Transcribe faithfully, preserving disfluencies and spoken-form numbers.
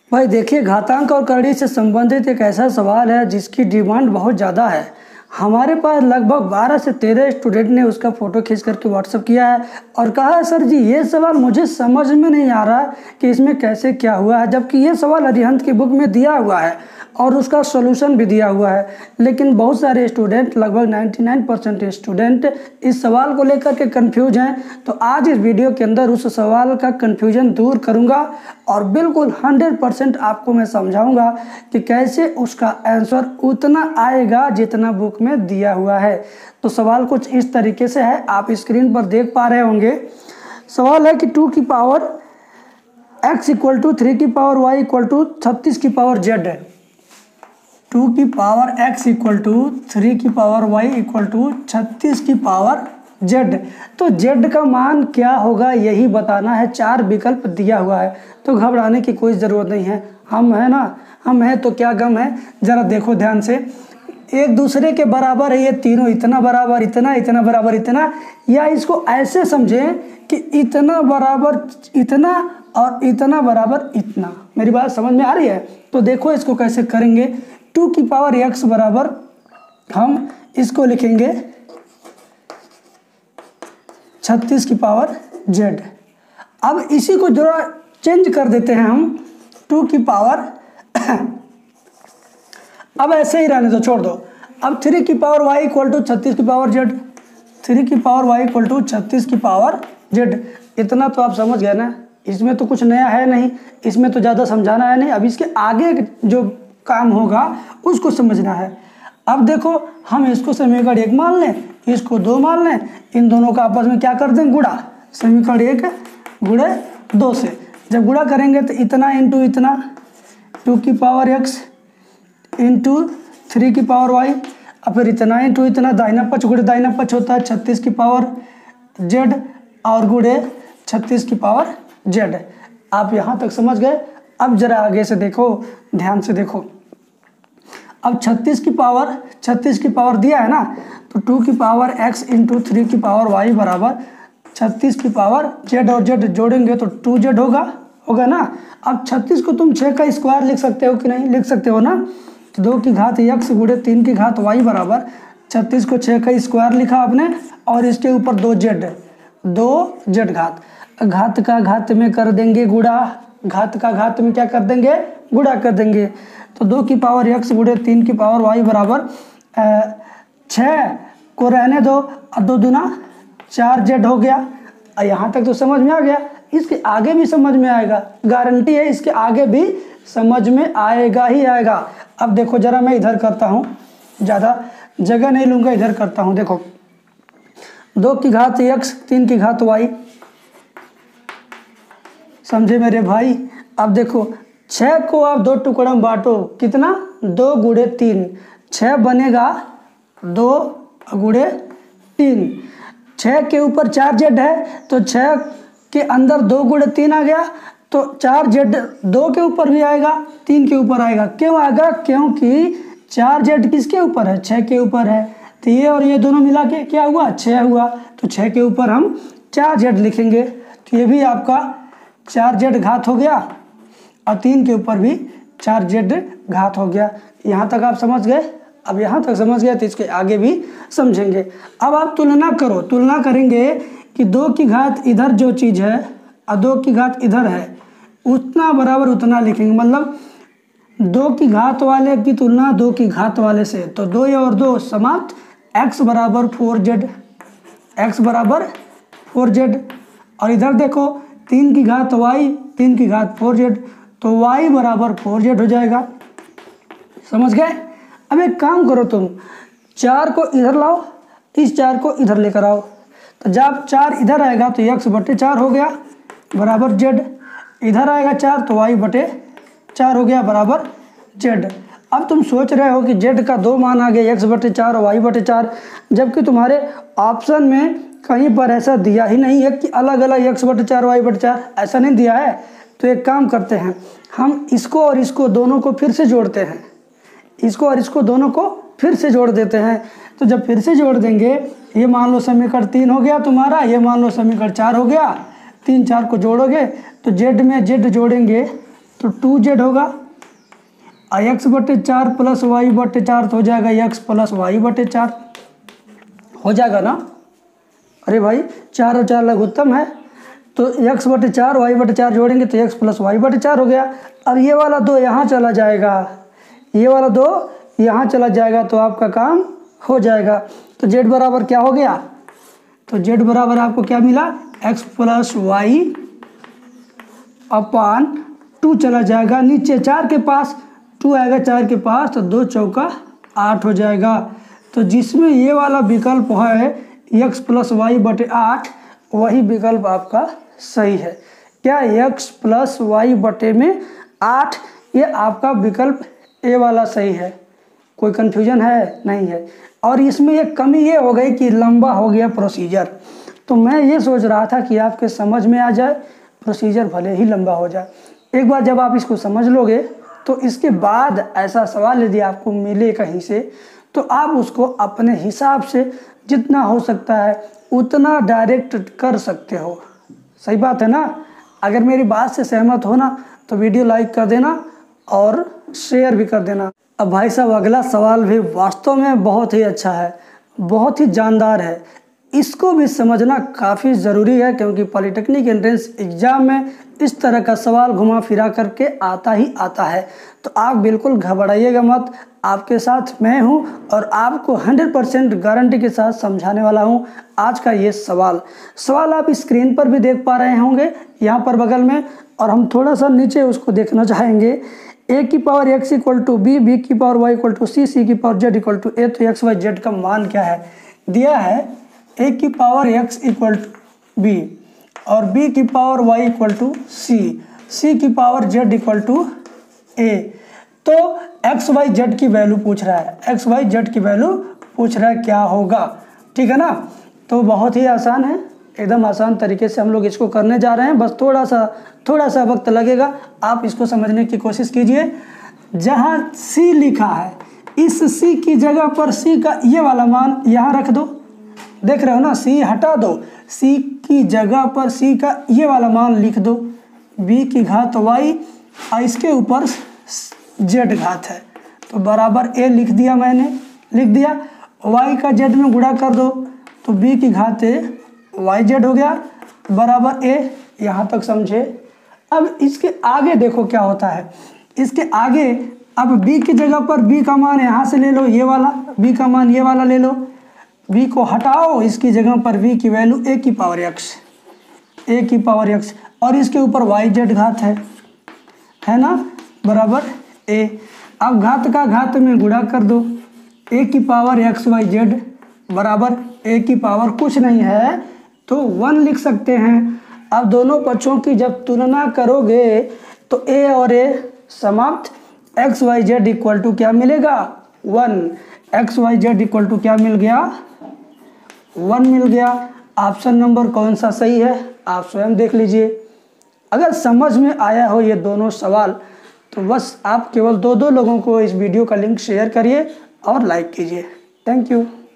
भाई देखिए, घातांक और करड़ी से संबंधित एक ऐसा सवाल है जिसकी डिमांड बहुत ज़्यादा है। हमारे पास लगभग बारह से तेरह स्टूडेंट ने उसका फ़ोटो खींच करके व्हाट्सअप किया है और कहा है सर जी ये सवाल मुझे समझ में नहीं आ रहा कि इसमें कैसे क्या हुआ है, जबकि ये सवाल अरिहंत की बुक में दिया हुआ है और उसका सॉल्यूशन भी दिया हुआ है। लेकिन बहुत सारे स्टूडेंट, लगभग निन्यानवे परसेंट स्टूडेंट इस सवाल को लेकर के कंफ्यूज हैं। तो आज इस वीडियो के अंदर उस सवाल का कंफ्यूजन दूर करूंगा और बिल्कुल सौ परसेंट आपको मैं समझाऊंगा कि कैसे उसका आंसर उतना आएगा जितना बुक में दिया हुआ है। तो सवाल कुछ इस तरीके से है, आप स्क्रीन पर देख पा रहे होंगे। सवाल है कि टू की power x equal to three की पावर वाई इक्वल टू छत्तीस की पावर जेड है। टू की power x equal to three की पावर y इक्वल टू छत्तीस की पावर z। तो z का मान क्या होगा यही बताना है। चार विकल्प दिया हुआ है, तो घबराने की कोई ज़रूरत नहीं है। हम है ना, हम हैं तो क्या गम है। ज़रा देखो ध्यान से, एक दूसरे के बराबर है ये तीनों, इतना बराबर इतना, इतना बराबर इतना, या इसको ऐसे समझें कि इतना बराबर इतना और इतना बराबर इतना। मेरी बात समझ में आ रही है? तो देखो इसको कैसे करेंगे। टू की पावर एक्स बराबर हम इसको लिखेंगे छत्तीस की पावर जेड। अब इसी को जरा चेंज कर देते हैं हम, टू की पावर अब ऐसे ही रहने दो, छोड़ दो। अब थ्री की पावर वाई इक्वल टू छत्तीस की पावर जेड, थ्री की पावर वाई इक्वल टू छत्तीस की पावर जेड। इतना तो आप समझ गए ना, इसमें तो कुछ नया है नहीं, इसमें तो ज़्यादा समझाना है नहीं। अब इसके आगे जो काम होगा उसको समझना है। अब देखो, हम इसको समीकरण एक मान लें, इसको दो मान लें, इन दोनों का आपस में क्या कर दें, गुणा। समीकरण एक गुणे दो से जब गुणा करेंगे तो इतना इंटू इतना, टू की पावर एक्स इंटू थ्री की पावर वाई, और फिर इतना इंटू इतना, दाहिना पक्ष गुणे दाहिना पक्ष होता है छत्तीस की पावर जेड और गुणे छत्तीस की पावर जेड। आप यहाँ तक समझ गए। अब जरा आगे से देखो, ध्यान से देखो। अब छत्तीस की पावर छत्तीस की पावर दिया है ना, तो टू की पावर x इंटू थ्री की पावर y बराबर छत्तीस की पावर z, और z जोड़ेंगे तो टू जेड होगा होगा ना। अब छत्तीस को तुम छः का स्क्वायर लिख सकते हो कि नहीं, लिख सकते हो ना। तो दो की घात x गुणे तीन की घात y बराबर छत्तीस को छः का स्क्वायर लिखा आपने, और इसके ऊपर दो जेड, दो जेड घात, घात का घात में कर देंगे गुणा, घात का घात में क्या कर देंगे, गुणा कर देंगे। तो दो की पावर एक्स गुणे तीन की पावर वाई बराबर छः को रहने दो, और दो दुना चार जेड हो गया। और यहाँ तक तो समझ में आ गया। इसके आगे भी समझ में आएगा, गारंटी है इसके आगे भी समझ में आएगा ही आएगा। अब देखो जरा, मैं इधर करता हूँ, ज़्यादा जगह नहीं लूँगा, इधर करता हूँ। देखो, दो की घात एक्स तीन की घात वाई, समझे मेरे भाई। अब देखो, छः को आप दो टुकड़ा में बांटो, कितना, दो गुणे तीन, छः बनेगा दो गुणे तीन। छः के ऊपर चार जेड है, तो छः के अंदर दो गुणे तीन आ गया, तो चार जेड दो के ऊपर भी आएगा, तीन के ऊपर आएगा। क्यों आएगा? क्योंकि चार जेड किसके ऊपर है, छः के ऊपर है। तो ये और ये दोनों मिला के क्या हुआ, छः हुआ। तो छः के ऊपर हम चार जेड लिखेंगे, तो ये भी आपका चार जेड घात हो गया, और तीन के ऊपर भी चार जेड घात हो गया। यहाँ तक आप समझ गए। अब यहाँ तक समझ गए तो इसके आगे भी समझेंगे। अब आप तुलना करो, तुलना करेंगे कि दो की घात इधर जो चीज़ है और दो की घात इधर है, उतना बराबर उतना लिखेंगे। मतलब दो की घात वाले की तुलना दो की घात वाले से, तो दो और दो समाप्त, एक्स बराबर फोर जेड, एक्स बराबर फोर जेड। और इधर देखो, तीन की घात वाई, तीन की घात फोर जेड, तो y बराबर फोर जेड हो जाएगा। समझ गए? अब एक काम करो, तुम चार को इधर लाओ, इस चार को इधर लेकर आओ, तो जब चार इधर आएगा तो x बटे चार हो गया बराबर z, इधर आएगा चार तो y बटे चार हो गया बराबर z। अब तुम सोच रहे हो कि z का दो मान आ गया, x बटे चार और y बटे चार, जबकि तुम्हारे ऑप्शन में कहीं पर ऐसा दिया ही नहीं है कि अलग अलग x बटे चार वाई बटे चार, ऐसा नहीं दिया है। तो एक काम करते हैं, हम इसको और इसको दोनों को फिर से जोड़ते हैं, इसको और इसको दोनों को फिर से जोड़ देते हैं। तो जब फिर से जोड़ देंगे, ये मान लो समीकरण तीन हो गया तुम्हारा, ये मान लो समीकरण चार हो गया, तीन चार को जोड़ोगे तो जेड में जेड जोड़ेंगे तो टू जेड होगा, और एक्स बटे चार प्लस वाई बटे चार तो हो जाएगा एक्स प्लस वाई बटे चार, हो जाएगा ना। अरे भाई चार और चार लघुत्तम है, तो एक्स बटे चार वाई बटे चार जोड़ेंगे तो एक्स प्लस वाई बटे चार हो गया। अब ये वाला दो यहाँ चला जाएगा, ये वाला दो यहाँ चला जाएगा, तो आपका काम हो जाएगा। तो जेड बराबर क्या हो गया, तो जेड बराबर आपको क्या मिला, x plus y upon two चला जाएगा नीचे चार के पास, टू आएगा चार के पास, तो दो चौका आठ हो जाएगा। तो जिसमें ये वाला विकल्प है एक्स प्लस वाई बटे आठ, वही विकल्प आपका सही है। क्या एक्स प्लस वाई बटे में आठ, ये आपका विकल्प ए वाला सही है। कोई कन्फ्यूजन है नहीं है। और इसमें एक कमी ये हो गई कि लंबा हो गया प्रोसीजर, तो मैं ये सोच रहा था कि आपके समझ में आ जाए, प्रोसीजर भले ही लंबा हो जाए। एक बार जब आप इसको समझ लोगे तो इसके बाद ऐसा सवाल यदि आपको मिले कहीं से, तो आप उसको अपने हिसाब से जितना हो सकता है उतना डायरेक्ट कर सकते हो। सही बात है ना। अगर मेरी बात से सहमत हो ना तो वीडियो लाइक कर देना और शेयर भी कर देना। अब भाई साहब अगला सवाल भी वास्तव में बहुत ही अच्छा है, बहुत ही जानदार है। इसको भी समझना काफ़ी ज़रूरी है, क्योंकि पॉलीटेक्निक एंट्रेंस एग्ज़ाम में इस तरह का सवाल घुमा फिरा करके आता ही आता है। तो आप बिल्कुल घबराइएगा मत, आपके साथ मैं हूं और आपको हंड्रेड परसेंट गारंटी के साथ समझाने वाला हूं आज का ये सवाल। सवाल आप स्क्रीन पर भी देख पा रहे होंगे यहाँ पर बगल में, और हम थोड़ा सा नीचे उसको देखना चाहेंगे। ए की power x equal to b, b की power y equal to c, c की power z equal to a. तो एक्स वाई जेड का मान क्या है दिया है, ए की power x equal to b और बी की power y equal to c, c की power z equal to a. तो एक्स वाई जेड की वैल्यू पूछ रहा है, एक्स वाई जेड की वैल्यू पूछ रहा है क्या होगा, ठीक है ना। तो बहुत ही आसान है, एकदम आसान तरीके से हम लोग इसको करने जा रहे हैं। बस थोड़ा सा थोड़ा सा वक्त लगेगा, आप इसको समझने की कोशिश कीजिए। जहाँ सी लिखा है, इस सी की जगह पर सी का ये वाला मान यहाँ रख दो, देख रहे हो ना, सी हटा दो, सी की जगह पर सी का ये वाला मान लिख दो, बी की घात वाई और इसके ऊपर जेड घात है, तो बराबर ए लिख दिया मैंने, लिख दिया। वाई का जेड में गुणा कर दो, तो बी की घात ए वाई जेड हो गया बराबर ए। यहाँ तक समझे। अब इसके आगे देखो क्या होता है, इसके आगे अब b की जगह पर b का मान यहाँ से ले लो, ये वाला b का मान ये वाला ले लो, b को हटाओ, इसकी जगह पर v की वैल्यू a की पावर x, a की पावर x, और इसके ऊपर वाई जेड घात है है ना, बराबर a। अब घात का घात में गुणा कर दो, a की पावर एक्स वाई जेड बराबर a की पावर कुछ नहीं है तो वन लिख सकते हैं। अब दोनों पक्षों की जब तुलना करोगे तो a और a समाप्त, X Y Z equal to क्या मिलेगा, one. X Y Z equal to क्या मिल गया, वन मिल गया। ऑप्शन नंबर कौन सा सही है आप स्वयं देख लीजिए। अगर समझ में आया हो ये दोनों सवाल तो बस आप केवल दो दो लोगों को इस वीडियो का लिंक शेयर करिए और लाइक कीजिए। Thank you.